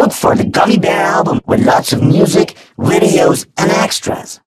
Look for the Gummy Bear album with lots of music, videos, and extras.